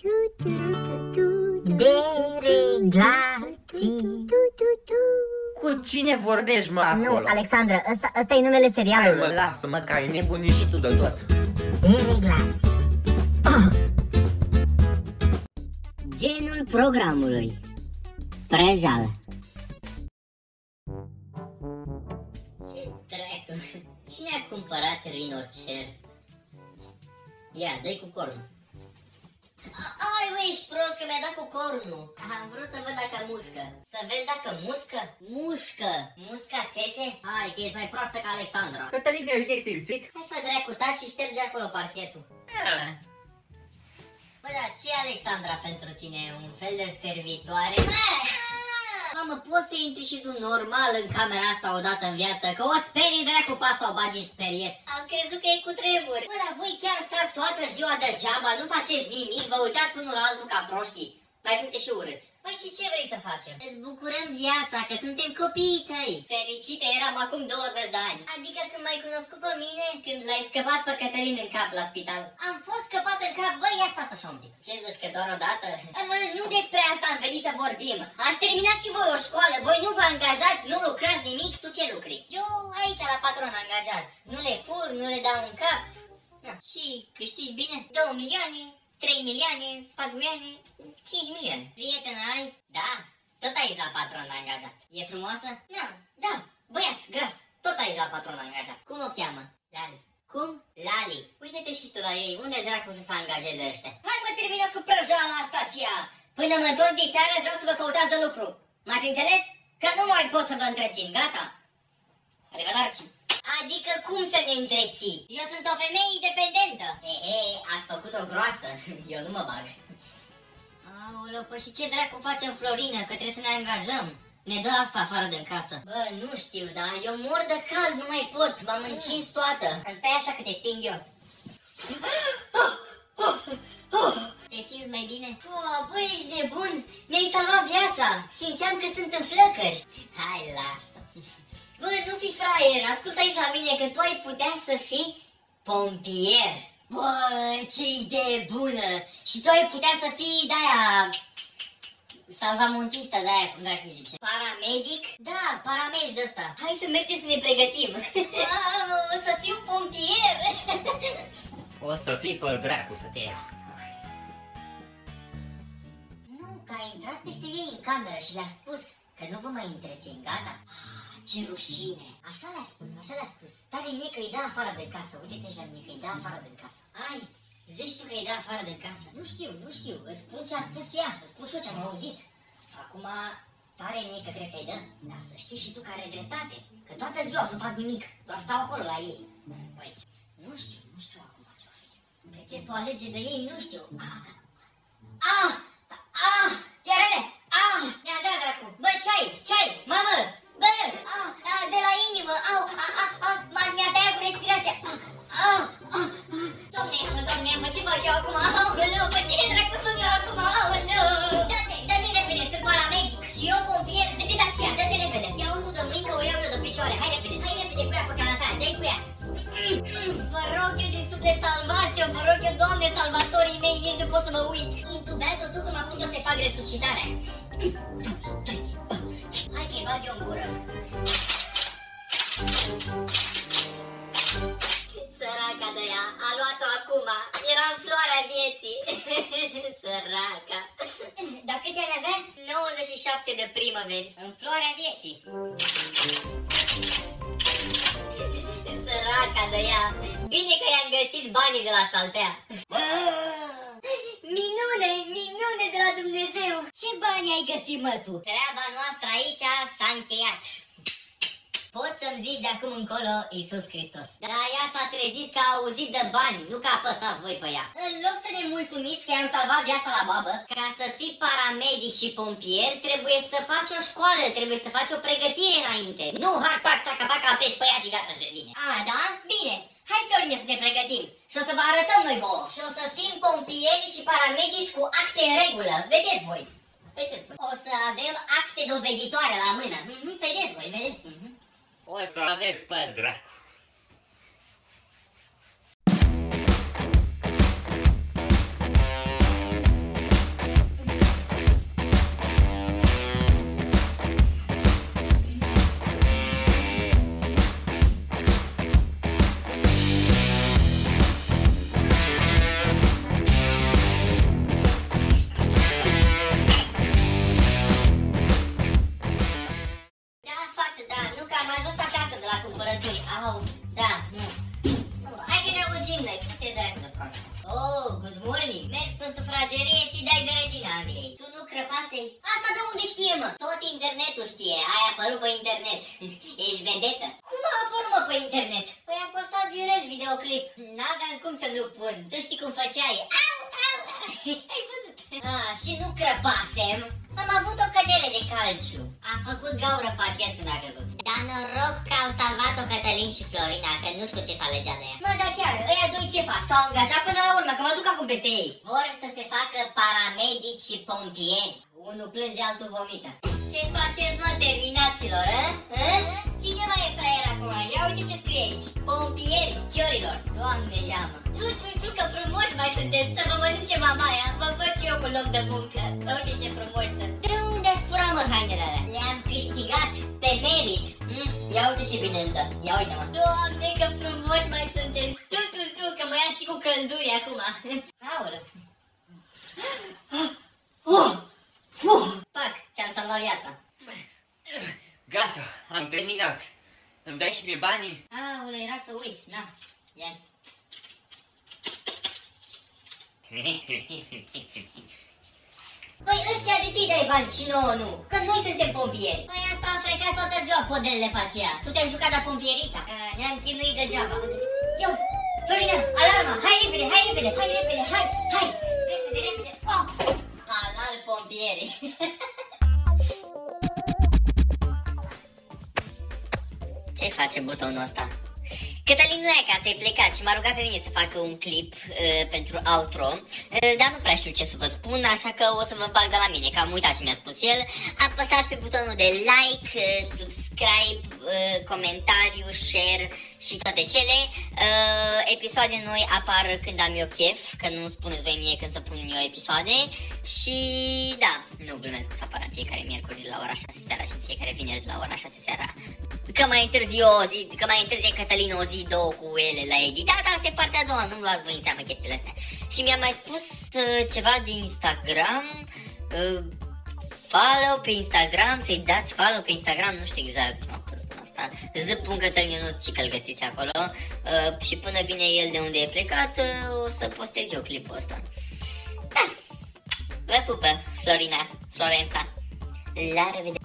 Dereglații. Cu cine vorbești, mă, acolo? Nu, Alexandra, ăsta e numele serialului. Hai, mă, lasă-mă, că ai nebunit și tu de tot. Dereglații. Genul programului: prăjală. Ce dracu? Cine a cumpărat rinocer? Ia, dă-i cu cornul. Ai, bă, ești prost că mi-a dat cu cornul. Am vrut să văd dacă mușcă. Să vezi dacă mușcă? Mușcă. Musca țețe? Hai, că ești mai proastă ca Alexandra. Cătălin, ești nesimțit? Hai, fă dracu, taci și șterge acolo parchetul. Bă, dar ce Alexandra pentru tine? Un fel de servitoare? Mamă, poți să intri și tu normal în camera asta odată în viață? Că o sperii dracu pe asta, o bagi în sperieți. Am crezut că e cu tremur. Bă, dar voi chiar stați toată ziua degeaba, nu faceți nimic, vă uitați unul la altul ca proștii. Mai sunteți și urâți. Păi și ce vrei să facem? Îți bucurăm viața, că suntem copiii tăi. Fericite eram acum 20 de ani. Adică când m-ai cunoscut pe mine? Când l-ai scăpat pe Cătălin în cap la spital. Am fost scăpat în cap, băi, ia stați așa un pic. Ce zici, că doar o dată? Nu despre asta am venit să vorbim. Ați terminat și voi o școală, voi nu vă angajați, nu lucrați nimic, tu ce lucri? Eu aici la patron angajat. Nu le fur, nu le dau în cap. Na, și câștigi bine? 2 milioane? 3 milioane, 4 milioane, 5 milioane. Prietenă ai? Da, tot aici la patron angajat. E frumoasă? Da, băiat, gras, tot aici la patron angajat. Cum o cheamă? Lali. Cum? Lali. Uite-te și tu la ei, unde dracu să se angajeze ăștia? Hai, mă, terminați cu prăjala asta aceea. Până mă întorc de seară vreau să vă căutați de lucru. M-ați înțeles? Că nu mai pot să vă întrețin, gata? Arrivederci. Adică cum să ne întreții? Eu sunt o femeie independentă. Ați făcut-o groasă. Eu nu mă bag. Aoleu, păi și ce dracu facem, Florină? Că trebuie să ne angajăm. Ne dă asta afară din casă. Bă, nu știu, dar eu mor de cald, nu mai pot. M-am încins toată. Stai așa că te sting eu. Te simți mai bine? Bă, ești nebun. Mi-ai salvat viața. Simțeam că sunt în flăcări. Hai, lasă. Bă, nu fi fraier, ascultă aici la mine că tu ai putea să fii pompier. Bă, ce idee bună! Și tu ai putea să fii de-aia... salvamontistă, de-aia, cum dracu zice. Paramedic? Da, paramedic de ăsta. Hai să mergem să ne pregătim. Mamă, o să fiu pompier! O să fii pe dracu să te ia. Nu, că a intrat peste ei în cameră și le-a spus că nu vă mai întrețin, gata? Ce rușine! Așa le-a spus. Tare mie că îi dă afară din casă. Uite-te așa mie că îi dă afară din casă. Ai, zici tu că îi dă afară din casă? Nu știu. Îți spun ce a spus ea. Îți spun și eu ce am auzit. Acum, tare mie că cred că îi dă. Dar să știi și tu că are dreptate. Că toată ziua nu fac nimic. Doar stau acolo la ei. Păi, nu știu acum ce-o fi. Pe ce s-o alege de ei, nu știu. Fiarele! Mi-a dat dracu! Bă, ce-ai? Mamă! Bă! De la inimă! Mi-a tăiat cu respirația! Doamne, ce fac eu acum? Aoleu, bă, cine dracu sunt eu acum? Aoleu! Dă-te repede, sunt paramedic! Și eu pompier, de aceea, dă-te repede! Iau tu de mâini că o iau eu de picioare! Hai repede cu ea pe canapea, dă-i cu ea! Vă rog eu din suflet, salvați-o! Vă rog eu, Doamne, salvatorii mei, nici nu pot să mă uit! Intubează-o tu că mă apuc eu să-i fac resuscitarea! Hai că-i bag eu în gură! Săraca de ea, a luat-o acum! Era în floarea vieții! Săraca! Dar câți ani avea? 97 de primăveri, în floarea vieții! Săraca de ea! Bine că i-am găsit banii de la saltea! Minune de la Dumnezeu! Ce bani ai găsit, mă, tu? Treaba noastră aici s-a încheiat! Poți să-mi zici de acum încolo Iisus Hristos. Dar ea s-a trezit că a auzit de bani, nu că apăsați voi pe ea. În loc să ne mulțumiți că i-am salvat viața la babă, ca să fii paramedic și pompier, trebuie să faci o școală, trebuie să faci o pregătire înainte. Nu hac, pac, țaca, pac, apeși pe ea și gata și de bine. Da? Bine. Hai, Florine, să ne pregătim. Și o să vă arătăm noi vouă. Și o să fim pompieri și paramedici cu acte în regulă. Vedeți voi. O să avem acte doveditoare la mână. Vedeți voi. O să aveți pe dracu. sufragerie și dai de regina Angliei. Tu nu crăpasei? Asta de unde știe, mă? Tot internetul știe, ai apărut pe internet. Ești vedetă? Cum a apărut, mă, pe internet? Păi am postat viral videoclip. N-aveam cum să nu pun. Tu știi cum făceai? Au, au, au. Ai văzut? Și nu crăpasem. Am avut o cădere de calciu. Am făcut gaură în pachet când a căzut. Dar noroc că au salvat-o Cătălin și Florina, că nu știu ce s-a legea de ea. Mă, dar chiar, ăia doi ce fac? S-au angajat până la urmă, că mă duc acum peste ei. Vor să se facă paramedici și pompieri. Unul plânge, altul vomită. Ce faceți, mă, terminaților, a? Cine mai e fraier acum? Ia uite ce scrie aici. Pompieri, chiorilor. Doamne, ia-mă. Tu, că frumoși mai sunteți, să vă mănânce mamaia. Vă văd și eu cu loc de muncă. Uite ce frumoși sunt. De unde ați furat, mă, hainele alea? Le-am câștigat pe merit. Ia uite ce bine îmi dă. Ia uite, mă. Doamne, că frumoși mai sunteți. Tu, că mă ia și cu călduri acum. Aoleu. Pac, ți-am salvat viața. Gata, am terminat. Îmi dai și mie banii? Aoleu, era să uit, na. Ia. Păi ăștia de ce-i dai bani și nouă nu? Că noi suntem pompieri. Păi asta am frecat toată ziua podelele pe aceea. Tu te-ai jucat de pompierița? Ne-am chinuit degeaba. Ia uzi, Florina, alarma, hai repede, hai! Repede. Oh! Alal pompierii. Ce face butonul ăsta? Cătălin nu e acasă, e plecat și m-a rugat pe mine să fac un clip pentru outro, dar nu prea știu ce să vă spun, așa că o să vă bag de la mine, că am uitat ce mi-a spus el. Apăsați pe butonul de like, subscribe, comentariu, share și toate cele. Episoade noi apar când am eu chef, că nu spuneți voi mie când să pun eu episoade. Și da, nu glumesc să apară în fiecare miercuri la ora 6 seara și în fiecare vineri la ora 6 seara. Că mai întârzie Cătălin o zi, două cu ele la editat, asta e partea a doua, nu luați voi în seamă chestiile astea. Și mi-a mai spus ceva de Instagram, follow pe Instagram, să-i dați follow pe Instagram, nu știu exact ce m-a pus spun asta, z.cătălin și că-l găsiți acolo, și până vine el de unde e plecat, o să postez eu clipul ăsta. Da, vă pupă, Florina, Florența, la revedere!